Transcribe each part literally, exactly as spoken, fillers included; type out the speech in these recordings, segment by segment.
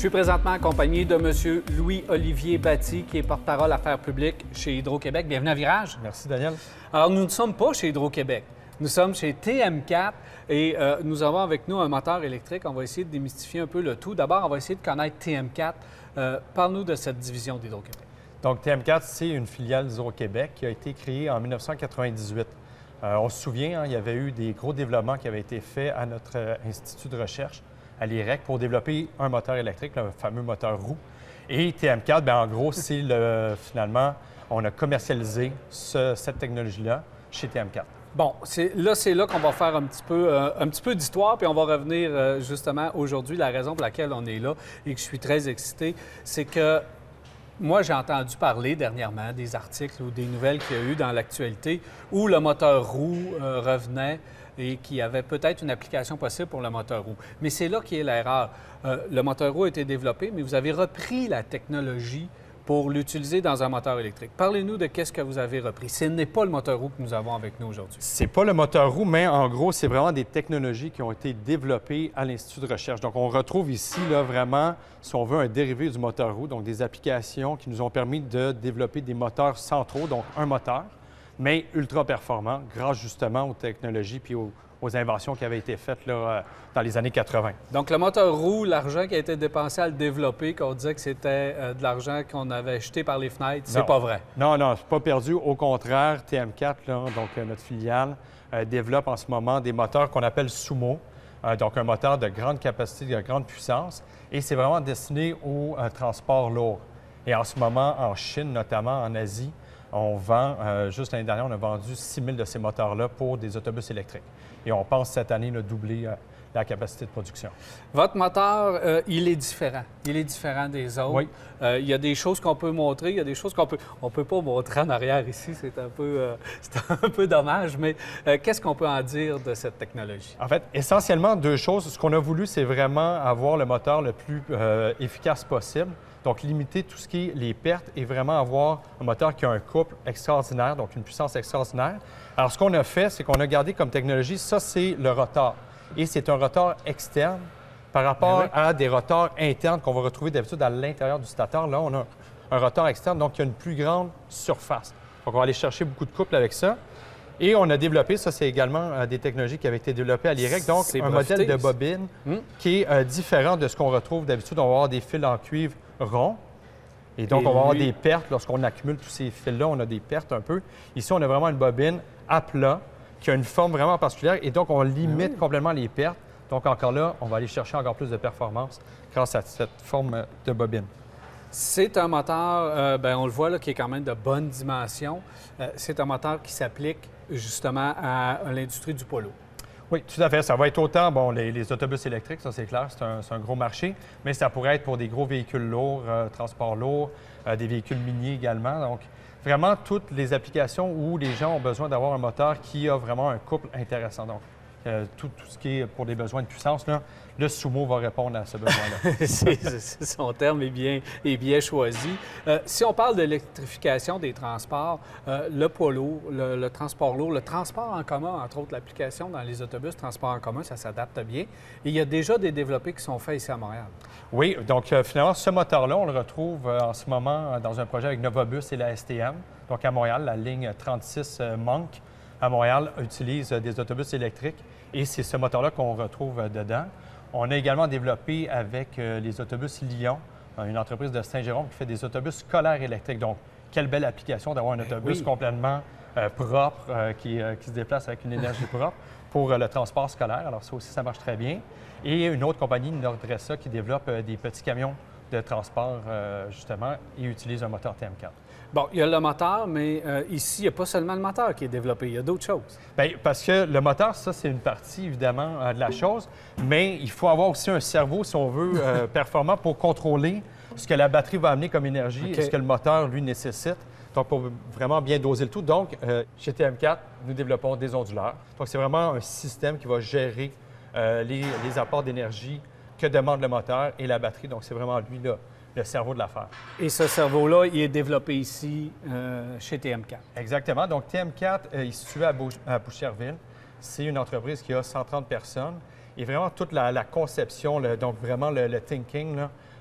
suis présentement accompagné de M. Louis-Olivier Batty, qui est porte-parole affaires publiques chez Hydro-Québec. Bienvenue à Virage. Merci, Daniel. Alors, nous ne sommes pas chez Hydro-Québec. Nous sommes chez T M quatre et euh, nous avons avec nous un moteur électrique. On va essayer de démystifier un peu le tout. D'abord, on va essayer de connaître T M quatre. Euh, Parle-nous de cette division d'Hydro-Québec. Donc, T M quatre, c'est une filiale d'Hydro-Québec qui a été créée en mille neuf cent quatre-vingt-dix-huit. Euh, on se souvient, hein, il y avait eu des gros développements qui avaient été faits à notre euh, institut de recherche, à l'I R E C, pour développer un moteur électrique, le fameux moteur roue. Et T M quatre, bien, en gros, c'est le, finalement, on a commercialisé ce, cette technologie-là chez T M quatre. Bon, là, c'est là qu'on va faire un petit peu, euh, un petit peu d'histoire, puis on va revenir euh, justement aujourd'hui. La raison pour laquelle on est là et que je suis très excité, c'est que moi, j'ai entendu parler dernièrement des articles ou des nouvelles qu'il y a eu dans l'actualité où le moteur roue euh, revenait et qu'il y avait peut-être une application possible pour le moteur roue. Mais c'est là qu'est l'erreur. Euh, le moteur roue a été développé, mais vous avez repris la technologie pour l'utiliser dans un moteur électrique. Parlez-nous de qu'est-ce que vous avez repris. Ce n'est pas le moteur roue que nous avons avec nous aujourd'hui. C'est pas le moteur roue, mais en gros, c'est vraiment des technologies qui ont été développées à l'Institut de recherche. Donc, on retrouve ici, là, vraiment, si on veut, un dérivé du moteur roue, donc des applications qui nous ont permis de développer des moteurs centraux, donc un moteur, mais ultra performant, grâce justement aux technologies puis aux, aux inventions qui avaient été faites là, dans les années quatre-vingt. Donc, le moteur roue, l'argent qui a été dépensé à le développer, qu'on disait que c'était euh, de l'argent qu'on avait jeté par les fenêtres, c'est pas vrai. Non, non, c'est pas perdu. Au contraire, T M quatre, là, donc euh, notre filiale, euh, développe en ce moment des moteurs qu'on appelle Sumo, euh, donc un moteur de grande capacité, de grande puissance, et c'est vraiment destiné au euh, transport lourd. Et en ce moment, en Chine, notamment en Asie, on vend, euh, juste l'année dernière, on a vendu six mille de ces moteurs-là pour des autobus électriques. Et on pense cette année là, doubler euh, la capacité de production. Votre moteur, euh, il est différent. Il est différent des autres. Oui. Euh, il y a des choses qu'on peut montrer, il y a des choses qu'on peut... On peut pas montrer en arrière ici, c'est un peu, euh, c'est un peu dommage, mais euh, qu'est-ce qu'on peut en dire de cette technologie? En fait, essentiellement, deux choses. Ce qu'on a voulu, c'est vraiment avoir le moteur le plus euh, efficace possible. Donc, limiter tout ce qui est les pertes et vraiment avoir un moteur qui a un couple extraordinaire, donc une puissance extraordinaire. Alors, ce qu'on a fait, c'est qu'on a gardé comme technologie, ça, c'est le rotor. Et c'est un rotor externe par rapport oui. à des rotors internes qu'on va retrouver d'habitude à l'intérieur du stateur. Là, on a un rotor externe, donc il y a une plus grande surface. Donc, on va aller chercher beaucoup de couple avec ça. Et on a développé, ça, c'est également euh, des technologies qui avaient été développées à l'I R E C, donc un breveté, modèle de bobine hum. qui est euh, différent de ce qu'on retrouve d'habitude. On va avoir des fils en cuivre ronds. Et donc, et on va lui... avoir des pertes. Lorsqu'on accumule tous ces fils-là, on a des pertes un peu. Ici, on a vraiment une bobine à plat qui a une forme vraiment particulière. Et donc, on limite oui. complètement les pertes. Donc, encore là, on va aller chercher encore plus de performance grâce à cette forme de bobine. C'est un moteur, euh, bien, on le voit, là, qui est quand même de bonne dimension. Euh, c'est un moteur qui s'applique justement à, à l'industrie du poids lourd. Oui, tout à fait. Ça va être autant, bon, les, les autobus électriques, ça c'est clair, c'est un, un gros marché, mais ça pourrait être pour des gros véhicules lourds, euh, transports lourds, euh, des véhicules miniers également. Donc, vraiment toutes les applications où les gens ont besoin d'avoir un moteur qui a vraiment un couple intéressant. Donc, euh, tout, tout ce qui est pour des besoins de puissance, là, le Sumo va répondre à ce besoin-là. Son terme est bien, est bien choisi. Euh, si on parle de l'électrification des transports, euh, le poids lourd, le, le transport lourd, le transport en commun, entre autres l'application dans les autobus, transport en commun, ça s'adapte bien. Et il y a déjà des développés qui sont faits ici à Montréal. Oui, donc euh, finalement, ce moteur-là, on le retrouve euh, en ce moment dans un projet avec Novabus et la S T M. Donc à Montréal, la ligne trente-six euh, Monk à Montréal utilise euh, des autobus électriques et c'est ce moteur-là qu'on retrouve euh, dedans. On a également développé avec euh, les autobus Lyon, une entreprise de Saint-Jérôme qui fait des autobus scolaires électriques. Donc, quelle belle application d'avoir un autobus oui. complètement euh, propre, euh, qui, euh, qui se déplace avec une énergie propre pour euh, le transport scolaire. Alors, ça aussi, ça marche très bien. Et une autre compagnie, Nordressa, qui développe euh, des petits camions de transport, euh, justement, et utilise un moteur T M quatre. Bon, il y a le moteur, mais euh, ici, il n'y a pas seulement le moteur qui est développé, il y a d'autres choses. Bien, parce que le moteur, ça, c'est une partie, évidemment, euh, de la chose, mais il faut avoir aussi un cerveau, si on veut, euh, performant pour contrôler ce que la batterie va amener comme énergie okay. et ce que le moteur, lui, nécessite. Donc, pour vraiment bien doser le tout. Donc, euh, chez T M quatre, nous développons des onduleurs. Donc, c'est vraiment un système qui va gérer euh, les, les apports d'énergie que demande le moteur et la batterie. Donc, c'est vraiment lui, là, le cerveau de l'affaire. Et ce cerveau-là, il est développé ici, euh, chez T M quatre. Exactement. Donc, T M quatre euh, est situé à, Bou à Boucherville. C'est une entreprise qui a cent trente personnes. Et vraiment, toute la, la conception, le, donc vraiment le, le thinking, là,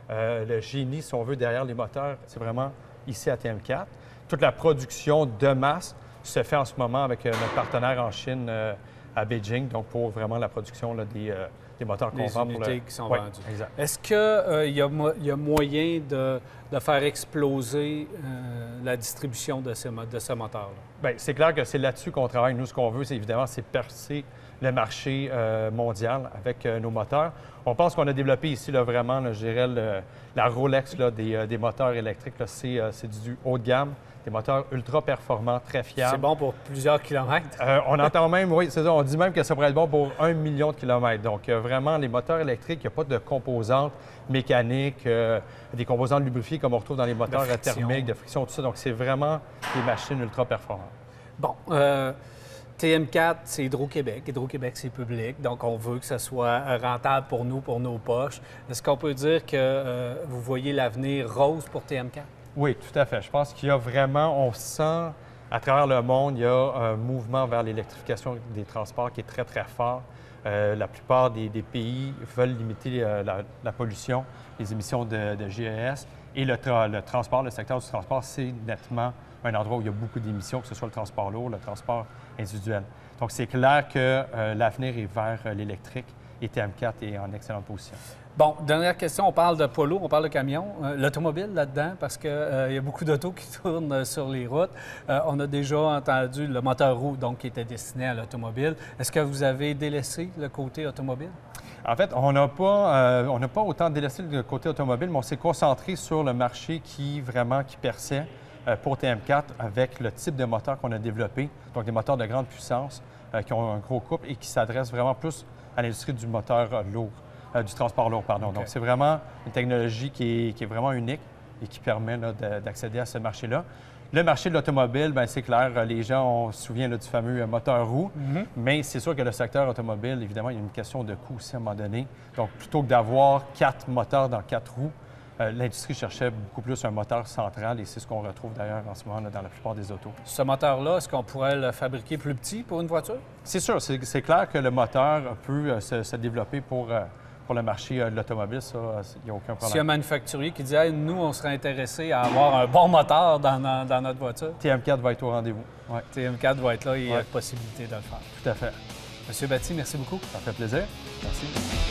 Euh, le génie, si on veut, derrière les moteurs, c'est vraiment ici à T M quatre. Toute la production de masse se fait en ce moment avec euh, notre partenaire en Chine euh, à Beijing, donc pour vraiment la production là, des, euh, des moteurs qu'on Les vend. unités pour le... qui sont ouais, vendues. Exact. Est-ce qu'il euh, y, y a moyen de, de faire exploser euh, la distribution de, ces, de ce moteur-là? Bien, c'est clair que c'est là-dessus qu'on travaille. Nous, ce qu'on veut, c'est évidemment, c'est percer le marché euh, mondial avec euh, nos moteurs. On pense qu'on a développé ici là, vraiment, là, je dirais, le, la Rolex là, des, euh, des moteurs électriques. C'est euh, du haut de gamme, des moteurs ultra performants, très fiables. C'est bon pour plusieurs kilomètres. Euh, on entend même, oui, c'est ça, on dit même que ça pourrait être bon pour un million de kilomètres. Donc, euh, vraiment, les moteurs électriques, il n'y a pas de composantes mécaniques, euh, des composantes lubrifiées comme on retrouve dans les moteurs de thermiques, de friction, tout ça. Donc, c'est vraiment des machines ultra performantes. Bon, euh, T M quatre, c'est Hydro-Québec. Hydro-Québec, c'est public. Donc, on veut que ça soit rentable pour nous, pour nos poches. Est-ce qu'on peut dire que euh, vous voyez l'avenir rose pour T M quatre? Oui, tout à fait. Je pense qu'il y a vraiment, on sent à travers le monde, il y a un mouvement vers l'électrification des transports qui est très, très fort. Euh, la plupart des, des pays veulent limiter euh, la, la pollution, les émissions de, de G E S. Et le, tra le transport, le secteur du transport, c'est nettement un endroit où il y a beaucoup d'émissions, que ce soit le transport lourd, le transport individuel. Donc, c'est clair que euh, l'avenir est vers euh, l'électrique et T M quatre est en excellente position. Bon, dernière question, on parle de poids lourd, on parle de camion. Euh, L'automobile là-dedans, parce qu'il euh, y a beaucoup d'autos qui tournent sur les routes. Euh, on a déjà entendu le moteur roue, donc, qui était destiné à l'automobile. Est-ce que vous avez délaissé le côté automobile? En fait, on n'a pas, euh, on n'a pas autant délaissé le côté automobile, mais on s'est concentré sur le marché qui vraiment qui perçait euh, pour T M quatre avec le type de moteur qu'on a développé, donc des moteurs de grande puissance euh, qui ont un gros couple et qui s'adressent vraiment plus à l'industrie du moteur euh, lourd. Euh, du transport lourd, pardon. Okay. Donc, c'est vraiment une technologie qui est, qui est vraiment unique et qui permet d'accéder à ce marché-là. Le marché de l'automobile, bien, c'est clair, les gens, on se souvient là, du fameux moteur roue, mm-hmm. mais c'est sûr que le secteur automobile, évidemment, il y a une question de coût aussi à un moment donné. Donc, plutôt que d'avoir quatre moteurs dans quatre roues, euh, l'industrie cherchait beaucoup plus un moteur central et c'est ce qu'on retrouve d'ailleurs en ce moment là, dans la plupart des autos. Ce moteur-là, est-ce qu'on pourrait le fabriquer plus petit pour une voiture? C'est sûr, c'est clair que le moteur peut euh, se, se développer pour... Euh, Pour le marché de l'automobile, ça, il n'y a aucun problème. S'il y a un manufacturier qui dit hey, « nous, on serait intéressé à avoir un bon moteur dans, dans, dans notre voiture », T M quatre va être au rendez-vous. Ouais. T M quatre va être là et il y a ouais. possibilité de le faire. Tout à fait. Monsieur Batti, merci beaucoup. Ça fait plaisir. Merci.